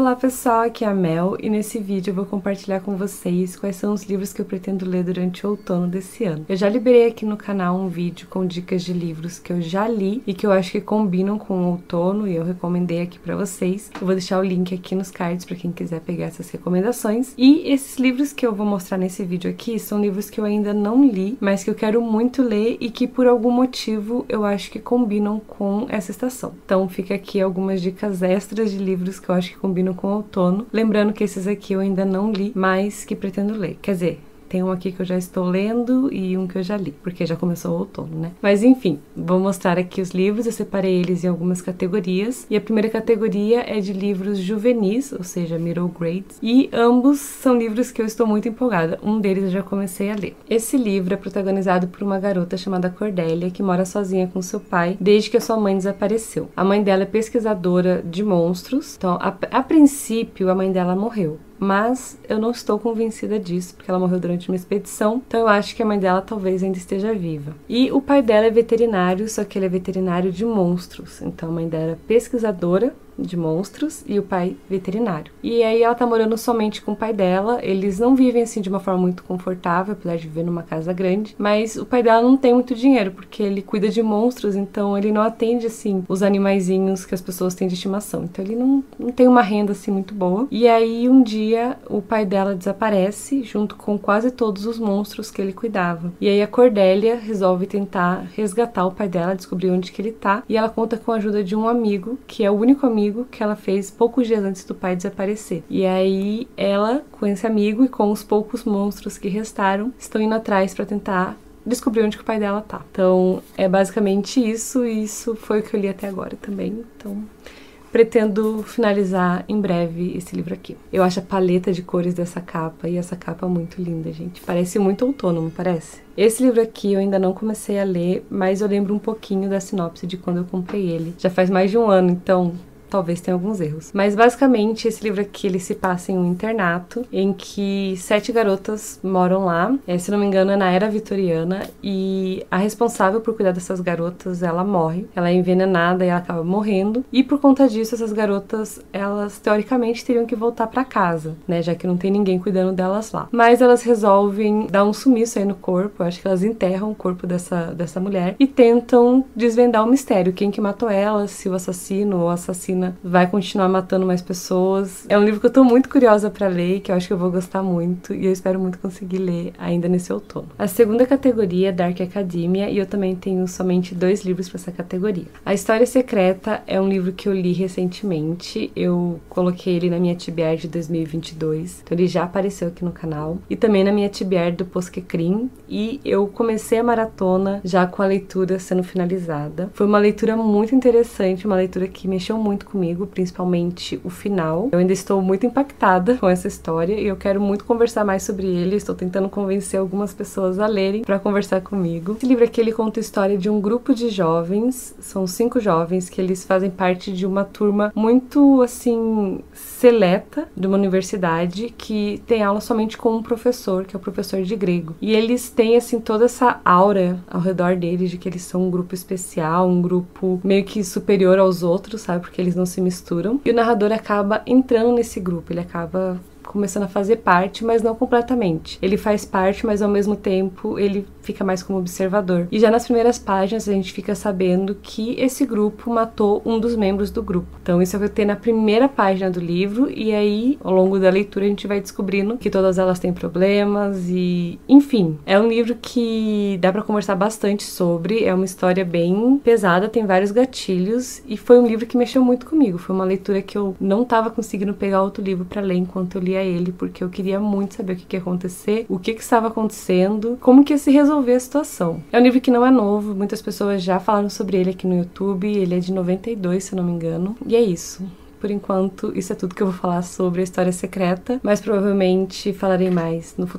Olá pessoal, aqui é a Mel e nesse vídeo eu vou compartilhar com vocês quais são os livros que eu pretendo ler durante o outono desse ano. Eu já liberei aqui no canal um vídeo com dicas de livros que eu já li e que eu acho que combinam com o outono e eu recomendei aqui pra vocês. Eu vou deixar o link aqui nos cards pra quem quiser pegar essas recomendações. E esses livros que eu vou mostrar nesse vídeo aqui são livros que eu ainda não li, mas que eu quero muito ler e que por algum motivo eu acho que combinam com essa estação. Então fica aqui algumas dicas extras de livros que eu acho que combinam com o outono. Lembrando que esses aqui eu ainda não li, mas que pretendo ler. Quer dizer, tem um aqui que eu já estou lendo e um que eu já li, porque já começou o outono, né? Mas enfim, vou mostrar aqui os livros, eu separei eles em algumas categorias. E a primeira categoria é de livros juvenis, ou seja, middle grades. E ambos são livros que eu estou muito empolgada. Um deles eu já comecei a ler. Esse livro é protagonizado por uma garota chamada Cordélia, que mora sozinha com seu pai desde que a sua mãe desapareceu. A mãe dela é pesquisadora de monstros, então a princípio a mãe dela morreu. Mas eu não estou convencida disso, porque ela morreu durante uma expedição, então eu acho que a mãe dela talvez ainda esteja viva. E o pai dela é veterinário, só que ele é veterinário de monstros, então a mãe dela é pesquisadora de monstros e o pai veterinário. E aí ela tá morando somente com o pai dela, eles não vivem assim de uma forma muito confortável, apesar de viver numa casa grande, mas o pai dela não tem muito dinheiro, porque ele cuida de monstros, então ele não atende assim os animaizinhos que as pessoas têm de estimação, então ele não tem uma renda assim muito boa. E aí um dia o pai dela desaparece junto com quase todos os monstros que ele cuidava. E aí a Cordélia resolve tentar resgatar o pai dela, descobrir onde que ele tá, e ela conta com a ajuda de um amigo, que é o único amigo que ela fez poucos dias antes do pai desaparecer. E aí ela, com esse amigo e com os poucos monstros que restaram, estão indo atrás para tentar descobrir onde que o pai dela tá. Então é basicamente isso, e isso foi o que eu li até agora também. Então pretendo finalizar em breve esse livro aqui. Eu acho a paleta de cores dessa capa e essa capa muito linda, gente. Parece muito outono, não parece? Esse livro aqui eu ainda não comecei a ler, mas eu lembro um pouquinho da sinopse de quando eu comprei ele. Já faz mais de um ano, então talvez tenha alguns erros. Mas basicamente esse livro aqui ele se passa em um internato em que 7 garotas moram lá. Se não me engano é na era vitoriana, e a responsável por cuidar dessas garotas, ela morre. Ela é envenenada e ela acaba morrendo. E por conta disso essas garotas, elas teoricamente teriam que voltar pra casa, né? Já que não tem ninguém cuidando delas lá. Mas elas resolvem dar um sumiço aí no corpo. Eu acho que elas enterram o corpo dessa mulher e tentam desvendar o mistério. Quem que matou elas, se o assassino ou a assassina vai continuar matando mais pessoas. É um livro que eu tô muito curiosa pra ler, que eu acho que eu vou gostar muito, e eu espero muito conseguir ler ainda nesse outono. A segunda categoria é Dark Academia, e eu também tenho somente 2 livros pra essa categoria. A História Secreta é um livro que eu li recentemente, eu coloquei ele na minha TBR de 2022, então ele já apareceu aqui no canal, e também na minha TBR do Posquecrim, e eu comecei a maratona já com a leitura sendo finalizada. Foi uma leitura muito interessante, uma leitura que mexeu muito comigo, principalmente o final. Eu ainda estou muito impactada com essa história e eu quero muito conversar mais sobre ele. Estou tentando convencer algumas pessoas a lerem para conversar comigo. Esse livro aqui ele conta a história de um grupo de jovens, são 5 jovens que eles fazem parte de uma turma muito assim seleta de uma universidade que tem aula somente com um professor, que é o professor de grego. E eles têm assim toda essa aura ao redor deles de que eles são um grupo especial, um grupo meio que superior aos outros, sabe? Porque eles não se misturam. E o narrador acaba entrando nesse grupo, ele acaba começando a fazer parte, mas não completamente. Ele faz parte, mas ao mesmo tempo ele fica mais como observador. E já nas primeiras páginas a gente fica sabendo que esse grupo matou um dos membros do grupo. Então isso vai ter na primeira página do livro, e aí ao longo da leitura a gente vai descobrindo que todas elas têm problemas e... enfim, é um livro que dá pra conversar bastante sobre, é uma história bem pesada, tem vários gatilhos, e foi um livro que mexeu muito comigo. Foi uma leitura que eu não tava conseguindo pegar outro livro pra ler enquanto eu lia ele, porque eu queria muito saber o que ia acontecer, o que estava acontecendo, como que ia se resolver a situação. É um livro que não é novo, muitas pessoas já falaram sobre ele aqui no YouTube, ele é de 92, se eu não me engano, e é isso. Por enquanto, isso é tudo que eu vou falar sobre a História Secreta, mas provavelmente falarei mais no futuro.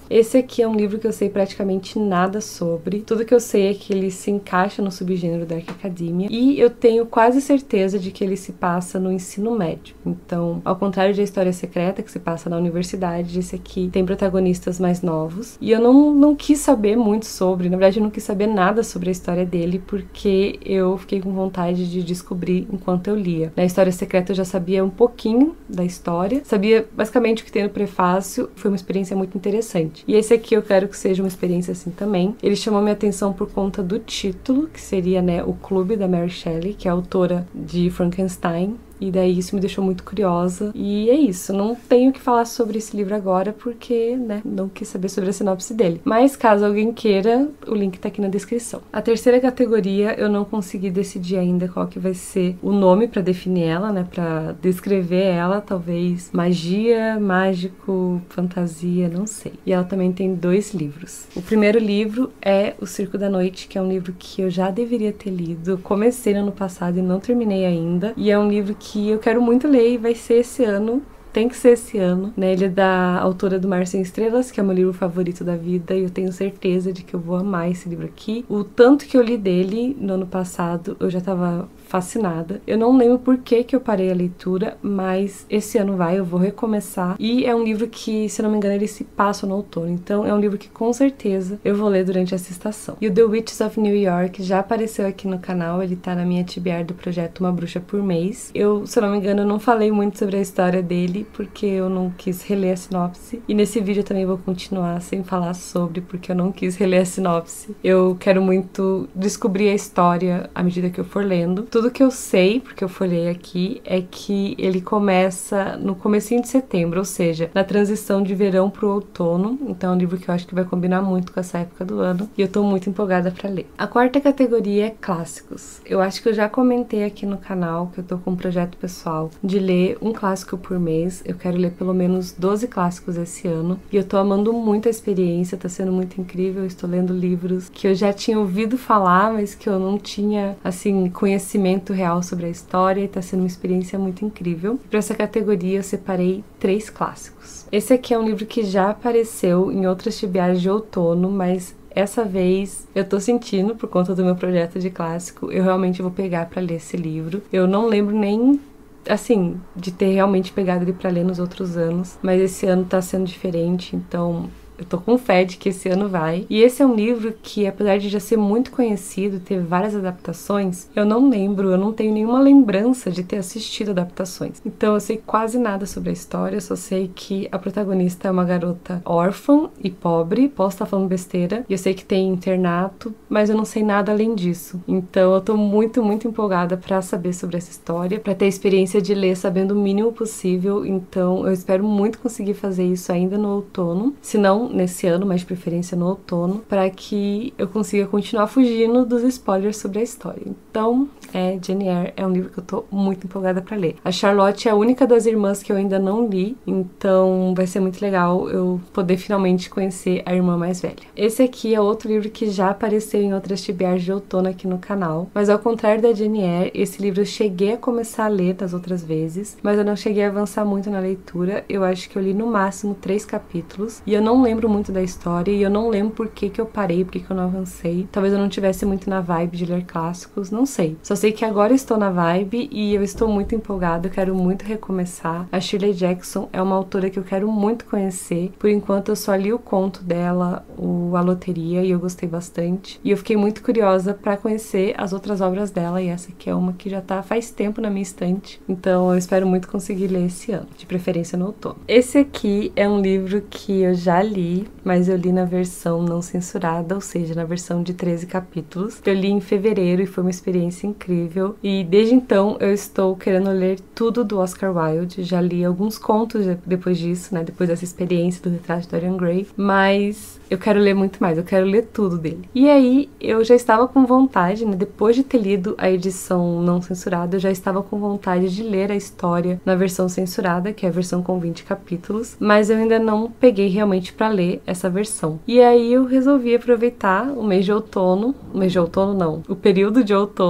Esse aqui é um livro que eu sei praticamente nada sobre. Tudo que eu sei é que ele se encaixa no subgênero Dark Academia e eu tenho quase certeza de que ele se passa no ensino médio. Então, ao contrário de A História Secreta, que se passa na universidade, esse aqui tem protagonistas mais novos. E eu não quis saber muito sobre, na verdade eu não quis saber nada sobre a história dele, porque eu fiquei com vontade de descobrir enquanto eu lia. Na História Secreta eu já sabia um pouquinho da história, sabia basicamente o que tem no prefácio, foi uma experiência muito interessante. E esse aqui eu quero que seja uma experiência assim também. Ele chamou minha atenção por conta do título, que seria, né, O Clube, da Mary Shelley, que é a autora de Frankenstein. E daí isso me deixou muito curiosa. E é isso, não tenho que falar sobre esse livro agora porque, né, não quis saber sobre a sinopse dele. Mas caso alguém queira, o link tá aqui na descrição. A terceira categoria eu não consegui decidir ainda qual que vai ser o nome pra definir ela, né, pra descrever ela. Talvez magia, mágico, fantasia, não sei. E ela também tem 2 livros. O primeiro livro é O Circo da Noite, que é um livro que eu já deveria ter lido. Eu comecei no ano passado e não terminei ainda. E é um livro que eu quero muito ler e vai ser esse ano. Tem que ser esse ano, né? Ele é da autora do Mar Sem Estrelas, que é o meu livro favorito da vida, e eu tenho certeza de que eu vou amar esse livro aqui. O tanto que eu li dele no ano passado, eu já tava fascinada. Eu não lembro por que eu parei a leitura, mas esse ano eu vou recomeçar. E é um livro que, se eu não me engano, ele se passa no outono. Então é um livro que com certeza eu vou ler durante essa estação. E o The Witches of New York já apareceu aqui no canal, ele tá na minha TBR do projeto Uma Bruxa por Mês. Eu, se eu não me engano, eu não falei muito sobre a história dele, porque eu não quis reler a sinopse. E nesse vídeo eu também vou continuar sem falar sobre, porque eu não quis reler a sinopse. Eu quero muito descobrir a história à medida que eu for lendo. Tudo que eu sei, porque eu folhei aqui, é que ele começa no comecinho de setembro, ou seja, na transição de verão pro outono. Então é um livro que eu acho que vai combinar muito com essa época do ano. E eu tô muito empolgada pra ler. A quarta categoria é clássicos. Eu acho que eu já comentei aqui no canal que eu tô com um projeto pessoal de ler um clássico por mês. Eu quero ler pelo menos 12 clássicos esse ano. E eu tô amando muito a experiência, tá sendo muito incrível. Eu estou lendo livros que eu já tinha ouvido falar, mas que eu não tinha, assim, conhecimento real sobre a história, e tá sendo uma experiência muito incrível. Para essa categoria eu separei 3 clássicos. Esse aqui é um livro que já apareceu em outras TBRs de outono, mas essa vez eu tô sentindo, por conta do meu projeto de clássico, eu realmente vou pegar pra ler esse livro. Eu não lembro nem, assim, de ter realmente pegado ele pra ler nos outros anos, mas esse ano tá sendo diferente, então eu tô com fé de que esse ano vai. E esse é um livro que, apesar de já ser muito conhecido, ter várias adaptações, eu não lembro, eu não tenho nenhuma lembrança de ter assistido adaptações. Então eu sei quase nada sobre a história, eu só sei que a protagonista é uma garota órfã e pobre, posso estar falando besteira, e eu sei que tem internato, mas eu não sei nada além disso. Então eu tô muito, muito empolgada pra saber sobre essa história, pra ter a experiência de ler sabendo o mínimo possível. Então eu espero muito conseguir fazer isso ainda no outono, se não nesse ano, mas de preferência no outono, para que eu consiga continuar fugindo dos spoilers sobre a história. Então, Jane Eyre é um livro que eu tô muito empolgada para ler. A Charlotte é a única das irmãs que eu ainda não li, então vai ser muito legal eu poder finalmente conhecer a irmã mais velha. Esse aqui é outro livro que já apareceu em outras TBRs de outono aqui no canal, mas ao contrário da Jane Eyre, esse livro eu cheguei a começar a ler das outras vezes, mas eu não cheguei a avançar muito na leitura. Eu acho que eu li no máximo 3 capítulos, e eu não lembro muito da história, e eu não lembro por que eu parei, por que eu não avancei. Talvez eu não tivesse muito na vibe de ler clássicos, não sei. Só sei que agora estou na vibe e eu estou muito empolgada, eu quero muito recomeçar. A Shirley Jackson é uma autora que eu quero muito conhecer. Por enquanto eu só li o conto dela, A Loteria, e eu gostei bastante. E eu fiquei muito curiosa para conhecer as outras obras dela, e essa aqui é uma que já tá faz tempo na minha estante. Então eu espero muito conseguir ler esse ano, de preferência no outono. Esse aqui é um livro que eu já li, mas eu li na versão não censurada, ou seja, na versão de 13 capítulos. Eu li em fevereiro e foi uma experiência incrível. E desde então eu estou querendo ler tudo do Oscar Wilde. Já li alguns contos depois disso, né? Depois dessa experiência do Retrato de Dorian Gray. Mas eu quero ler muito mais, eu quero ler tudo dele. E aí eu já estava com vontade, né? Depois de ter lido a edição não censurada, eu já estava com vontade de ler a história na versão censurada, que é a versão com 20 capítulos. Mas eu ainda não peguei realmente pra ler essa versão. E aí eu resolvi aproveitar o mês de outono não, o período de outono, para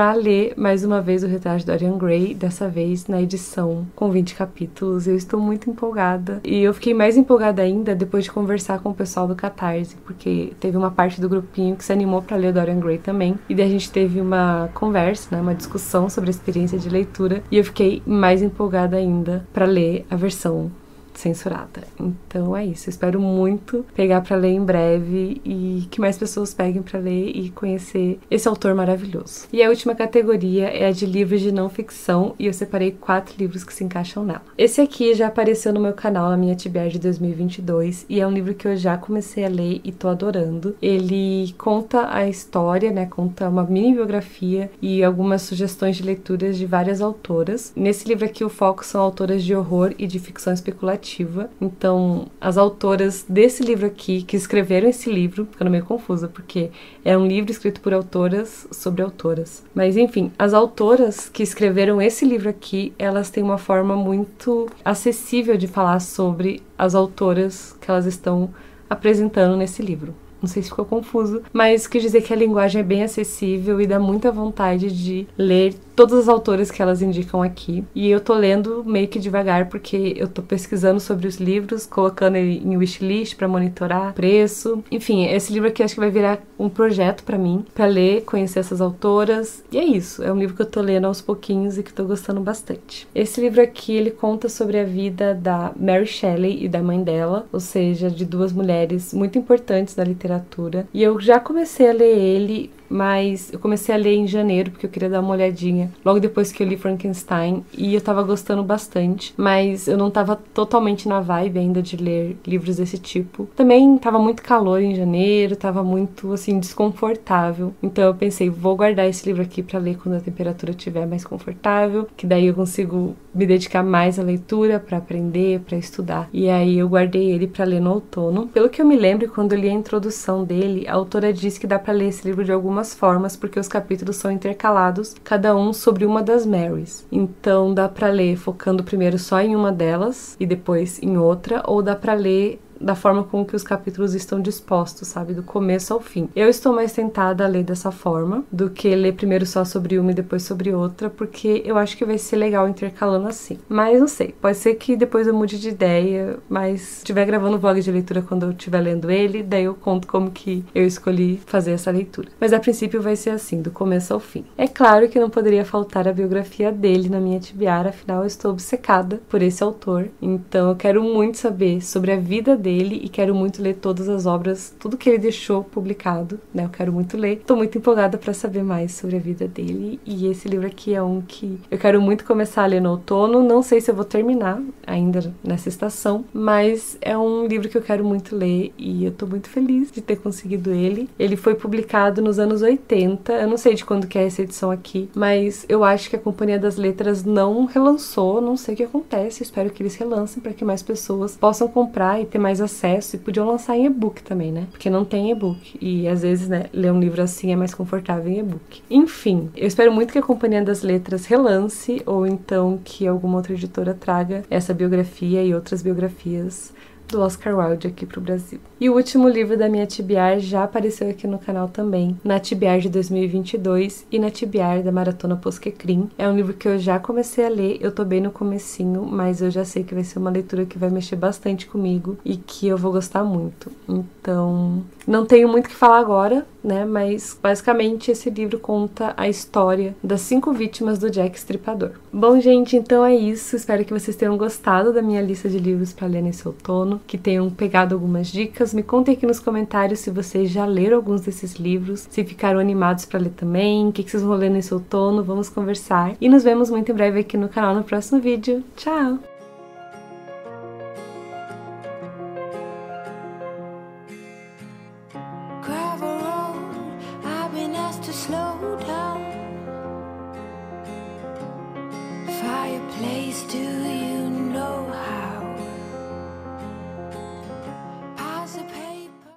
pra ler mais uma vez o Retrato de Dorian Gray, dessa vez na edição com 20 capítulos. Eu estou muito empolgada. E eu fiquei mais empolgada ainda depois de conversar com o pessoal do Catarse, porque teve uma parte do grupinho que se animou pra ler o Dorian Gray também. E daí a gente teve uma conversa, né, uma discussão sobre a experiência de leitura. E eu fiquei mais empolgada ainda pra ler a versão censurada. Então é isso, eu espero muito pegar pra ler em breve e que mais pessoas peguem pra ler e conhecer esse autor maravilhoso. E a última categoria é a de livros de não ficção e eu separei 4 livros que se encaixam nela. Esse aqui já apareceu no meu canal, na minha TBR de 2022, e é um livro que eu já comecei a ler e tô adorando. Ele conta a história, né, conta uma mini biografia e algumas sugestões de leituras de várias autoras. Nesse livro aqui o foco são autoras de horror e de ficção especulativa. Então, as autoras desse livro aqui, que escreveram esse livro, ficando meio confusa, porque é um livro escrito por autoras sobre autoras. Mas, enfim, as autoras que escreveram esse livro aqui, elas têm uma forma muito acessível de falar sobre as autoras que elas estão apresentando nesse livro. Não sei se ficou confuso, mas quis dizer que a linguagem é bem acessível e dá muita vontade de ler todas as autoras que elas indicam aqui. E eu tô lendo meio que devagar, porque eu tô pesquisando sobre os livros, colocando ele em wishlist pra monitorar preço. Enfim, esse livro aqui acho que vai virar um projeto pra mim, pra ler, conhecer essas autoras. E é isso, é um livro que eu tô lendo aos pouquinhos e que tô gostando bastante. Esse livro aqui, ele conta sobre a vida da Mary Shelley e da mãe dela, ou seja, de 2 mulheres muito importantes na literatura. E eu já comecei a ler ele, mas eu comecei a ler em janeiro, porque eu queria dar uma olhadinha logo depois que eu li Frankenstein, e eu tava gostando bastante, mas eu não tava totalmente na vibe ainda de ler livros desse tipo. Também tava muito calor em janeiro, tava muito, assim, desconfortável, então eu pensei, vou guardar esse livro aqui pra ler quando a temperatura estiver mais confortável, que daí eu consigo me dedicar mais à leitura, pra aprender, pra estudar. E aí eu guardei ele pra ler no outono. Pelo que eu me lembro, quando eu li a introdução dele, a autora disse que dá pra ler esse livro de algumas formas, porque os capítulos são intercalados, cada um sobre uma das Marys. Então dá pra ler focando primeiro só em uma delas e depois em outra, ou dá pra ler da forma com que os capítulos estão dispostos, sabe? Do começo ao fim. Eu estou mais tentada a ler dessa forma do que ler primeiro só sobre uma e depois sobre outra, porque eu acho que vai ser legal intercalando assim. Mas não sei, pode ser que depois eu mude de ideia, mas se estiver gravando vlog de leitura quando eu estiver lendo ele, daí eu conto como que eu escolhi fazer essa leitura. Mas a princípio vai ser assim, do começo ao fim. É claro que não poderia faltar a biografia dele na minha TBR, afinal eu estou obcecada por esse autor, então eu quero muito saber sobre a vida dele e quero muito ler todas as obras, tudo que ele deixou publicado, né? Eu quero muito ler. Tô muito empolgada pra saber mais sobre a vida dele, e esse livro aqui é um que eu quero muito começar a ler no outono. Não sei se eu vou terminar ainda nessa estação, mas é um livro que eu quero muito ler e eu tô muito feliz de ter conseguido ele. Ele foi publicado nos anos 80, eu não sei de quando que é essa edição aqui, mas eu acho que a Companhia das Letras não relançou, não sei o que acontece, espero que eles relancem para que mais pessoas possam comprar e ter mais acesso, e podiam lançar em e-book também, né? Porque não tem e-book, e às vezes, né, ler um livro assim é mais confortável em e-book. Enfim, eu espero muito que a Companhia das Letras relance, ou então que alguma outra editora traga essa biografia e outras biografias do Oscar Wilde aqui pro Brasil. E o último livro da minha TBR já apareceu aqui no canal também, na TBR de 2022 e na TBR da Maratona Posquecrim. É um livro que eu já comecei a ler, eu tô bem no comecinho, mas eu já sei que vai ser uma leitura que vai mexer bastante comigo e que eu vou gostar muito. Então, não tenho muito o que falar agora, né, mas basicamente esse livro conta a história das 5 vítimas do Jack Estripador. Bom, gente, então é isso. Espero que vocês tenham gostado da minha lista de livros para ler nesse outono, que tenham pegado algumas dicas. Me contem aqui nos comentários se vocês já leram alguns desses livros, se ficaram animados para ler também, o que vocês vão ler nesse outono, vamos conversar. E nos vemos muito em breve aqui no canal no próximo vídeo. Tchau!